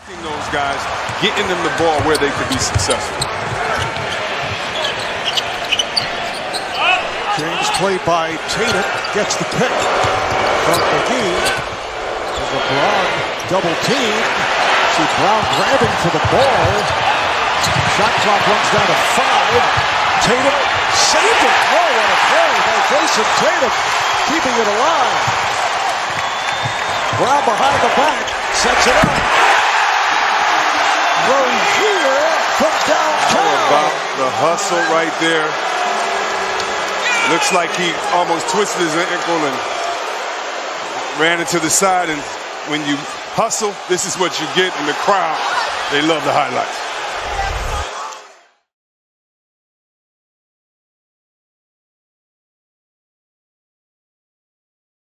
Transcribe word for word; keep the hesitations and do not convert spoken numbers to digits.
Those guys, getting them the ball where they could be successful. James played by Tatum, gets the pick from McGee. LeBron double team. See Brown grabbing for the ball. Shot clock runs down to five. Tatum saved it. Oh, what a play by Jayson Tatum, keeping it alive. Brown behind the back, sets it up. Rozier from downtown. How about the hustle right there? Looks like he almost twisted his ankle and ran into the side. And when you hustle, this is what you get in the crowd. They love the highlights.